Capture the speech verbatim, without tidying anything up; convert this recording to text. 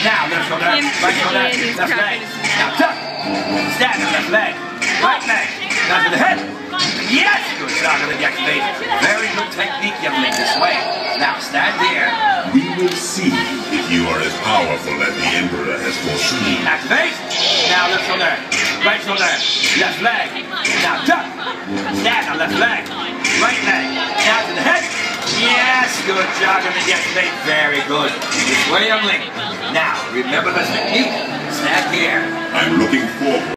Now, left shoulder, right shoulder, left leg. Now, tuck. Stand on left leg. Right leg. Down to the head. Yes! Good job on the next base. Very good technique, young lady, this way. Now, stand here. We will see if you are as powerful as the Emperor has foreseen. Activate. Now, left shoulder, right shoulder, left leg. Now, tuck. Stand on left leg. Right leg. Down to the head. Yes! Good job on the next base. Very good. This way, young lady. Now, remember the technique. Stand here. I'm looking forward.